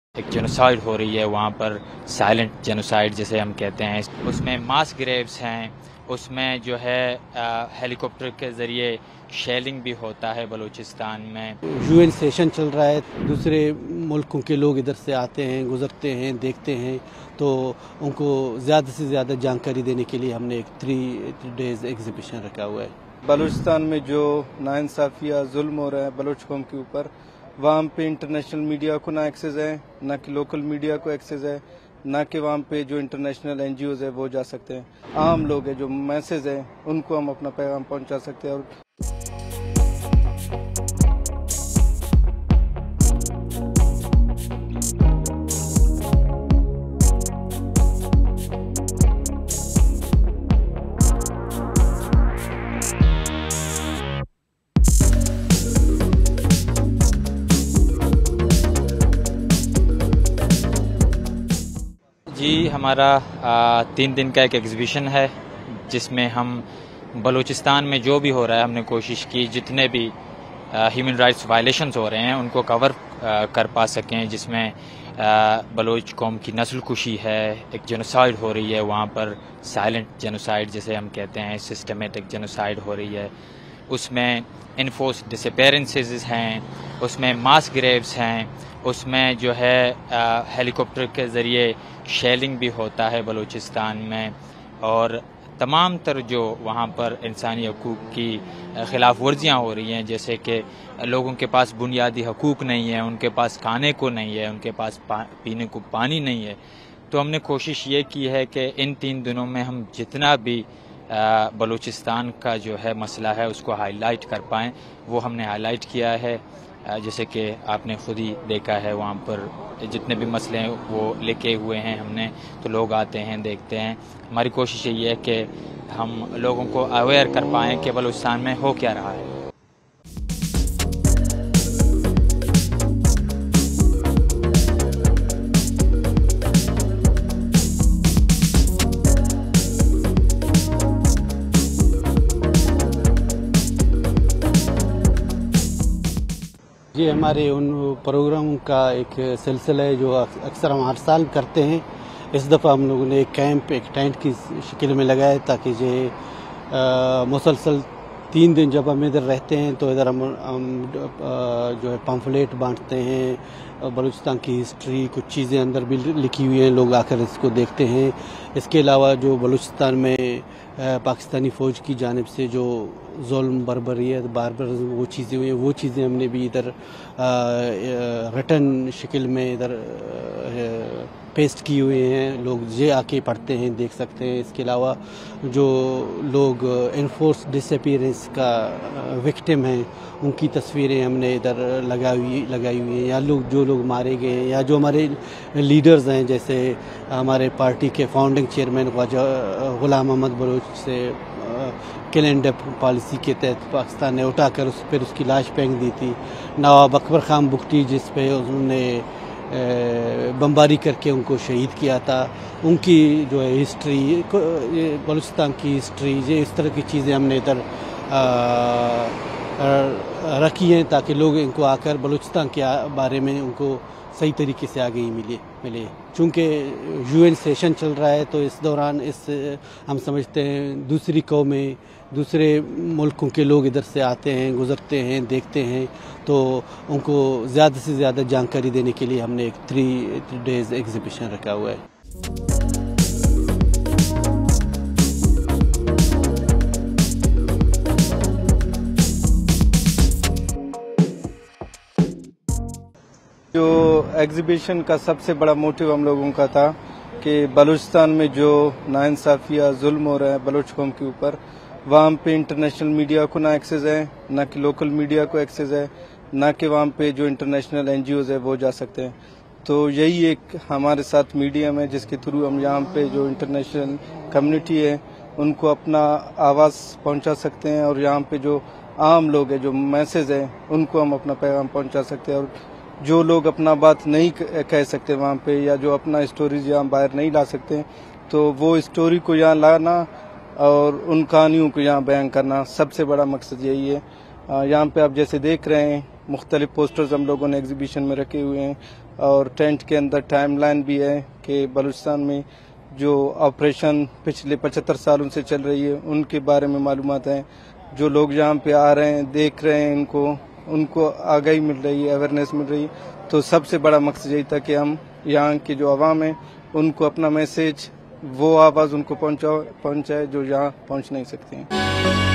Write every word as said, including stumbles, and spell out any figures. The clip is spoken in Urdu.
ایک جینوسائیڈ ہو رہی ہے وہاں پر، سائلنٹ جینوسائیڈ جسے ہم کہتے ہیں. اس میں ماس گریوز ہیں، اس میں جو ہے ہیلی کاپٹر کے ذریعے شیلنگ بھی ہوتا ہے بلوچستان میں. یو این سیشن چل رہا ہے، دوسرے ملکوں کے لوگ ادھر سے آتے ہیں، گزرتے ہیں، دیکھتے ہیں، تو ان کو زیادہ سے زیادہ جانکاری دینے کے لیے ہم نے ایک تھری ڈیز ایگزیبیشن رکھا ہوا ہے. بلوچستان میں جو ناانصافیہ ظلم ہو رہا ہے بلوچ قوم کے اوپر، وہاں پہ انٹرنیشنل میڈیا کو نہ ایکسیس ہے، نہ کہ لوکل میڈیا کو ایکسیس ہے، نہ کہ وہاں پہ جو انٹرنیشنل این جی اوز ہے وہ جا سکتے ہیں. عام لوگ ہیں جو میسز ہیں ان کو ہم اپنا پیغام پہنچا سکتے ہیں. اور جی ہمارا تین دن کا ایک ایگزیبیشن ہے جس میں ہم بلوچستان میں جو بھی ہو رہا ہے ہم نے کوشش کی جتنے بھی ہیومن رائٹس وائلیشنز ہو رہے ہیں ان کو کور کر پا سکیں، جس میں بلوچ قوم کی نسل کشی ہے، ایک جینوسائیڈ ہو رہی ہے وہاں پر، سائلنٹ جینوسائیڈ جسے ہم کہتے ہیں، سسٹمیٹک جینوسائیڈ ہو رہی ہے. اس میں انفورس ڈسپیرنسز ہیں، اس میں ماس گریوز ہیں، اس میں جو ہے ہیلی کاپٹر کے ذریعے شیلنگ بھی ہوتا ہے بلوچستان میں. اور تمام تر جو وہاں پر انسانی حقوق کی خلاف ورزیاں ہو رہی ہیں، جیسے کہ لوگوں کے پاس بنیادی حقوق نہیں ہیں، ان کے پاس کھانے کو نہیں ہے، ان کے پاس پینے کو پانی نہیں ہے. تو ہم نے کوشش یہ کی ہے کہ ان تین دنوں میں ہم جتنا بھی بلوچستان کا جو ہے مسئلہ ہے اس کو ہائی لائٹ کر پائیں، وہ ہم نے ہائی لائٹ کیا ہے. جیسے کہ آپ نے خود ہی دیکھا ہے وہاں پر جتنے بھی مسئلے ہیں وہ لکھے ہوئے ہیں ہم نے، تو لوگ آتے ہیں دیکھتے ہیں. ہماری کوشش یہ ہے کہ ہم لوگوں کو اویئر کر پائیں کہ بلوچستان میں ہو کیا رہا ہے. یہ ہمارے ان پروگرام کا ایک سلسلہ ہے جو اکثر ہم ہر سال کرتے ہیں. اس دفعہ ہم لوگوں نے ایک کیمپ ایک ٹینٹ کی شکل میں لگایا تاکہ یہ مسلسل تین دن جب ہم ادھر رہتے ہیں تو ادھر ہم ہم جو ہے پمفلیٹ بانٹتے ہیں، بلوچستان کی ہسٹری کچھ چیزیں اندر بھی لکھی ہوئی ہیں، لوگ آ کر اس کو دیکھتے ہیں. اس کے علاوہ جو بلوچستان میں پاکستانی فوج کی جانب سے جو ظلم بربریت باربرزم وہ چیزیں ہوئی ہیں، وہ چیزیں ہم نے بھی ادھر رٹن شکل میں ادھر پیسٹ کی ہوئے ہیں. لوگ یہ آ کے پڑھتے ہیں، دیکھ سکتے ہیں. اس کے علاوہ جو لوگ انفورس ڈس اپیئرنس کا وکٹم ہیں ان کی تصویریں ہم نے ادھر لگائی ہوئی لگائی ہوئی ہیں، یا لوگ جو لوگ مارے گئے ہیں، یا جو ہمارے لیڈرز ہیں، جیسے ہمارے پارٹی کے فاؤنڈنگ چیئرمین خواجہ غلام محمد بلوچ سے کل اینڈ ڈیپ پالیسی کے تحت پاکستان نے اٹھا کر اس پھر اس کی لاش پھینک دی تھی. نواب اکبر خان بگٹی جس پہ انہوں نے بمباری کر کے ان کو شہید کیا تھا، ان کی جو ہے ہسٹری، بلوچستان کی ہسٹری، یہ اس طرح کی چیزیں ہم نے ادھر رکھی ہیں تاکہ لوگ ان کو آ کر بلوچستان کے بارے میں ان کو صحیح طریقے سے آگے ہی ملے ملے چونکہ یو این سیشن چل رہا ہے تو اس دوران اس ہم سمجھتے ہیں دوسری قومیں، دوسرے ملکوں کے لوگ ادھر سے آتے ہیں، گزرتے ہیں، دیکھتے ہیں، تو ان کو زیادہ سے زیادہ جانکاری دینے کے لیے ہم نے ایک تھری ڈیز ایگزیبیشن رکھا ہوا ہے. جو ایگزیبیشن کا سب سے بڑا موٹیو ہم لوگوں کا تھا کہ بلوچستان میں جو ناانصافیہ ظلم ہو رہا ہے بلوچ قوم کے اوپر، وہاں پہ انٹرنیشنل میڈیا کو نہ ایکسیس ہے، نہ کہ لوکل میڈیا کو ایکسیس ہے، نہ کہ وہاں پہ جو انٹرنیشنل این جی اوز ہے وہ جا سکتے ہیں. تو یہی ایک ہمارے ساتھ میڈیم ہے جس کے تھرو ہم یہاں پہ جو انٹرنیشنل کمیونٹی ہے ان کو اپنا آواز پہنچا سکتے ہیں، اور یہاں پہ جو عام لوگ ہیں جو میسز ہیں ان کو ہم اپنا پیغام پہنچا سکتے ہیں. اور جو لوگ اپنا بات نہیں کہہ سکتے وہاں پہ، یا جو اپنا اسٹوریز یہاں باہر نہیں لا سکتے، تو وہ اسٹوری کو یہاں لانا اور ان کہانیوں کو یہاں بیان کرنا سب سے بڑا مقصد یہی ہے. یہاں پہ آپ جیسے دیکھ رہے ہیں مختلف پوسٹرز ہم لوگوں نے ایگزیبیشن میں رکھے ہوئے ہیں، اور ٹینٹ کے اندر ٹائم لائن بھی ہے کہ بلوچستان میں جو آپریشن پچھلے پچہتر سالوں سے چل رہی ہے ان کے بارے میں معلومات ہیں. جو لوگ یہاں پہ آ رہے ہیں دیکھ رہے ہیں ان کو ان کو آگاہی مل رہی ہے, اویئرنیس مل رہی ہے. تو سب سے بڑا مقصد یہی تھا کہ ہم یہاں کی جو عوام ہے ان کو اپنا میسج وہ آواز ان کو پہنچائے جو یہاں پہنچ نہیں سکتے ہیں.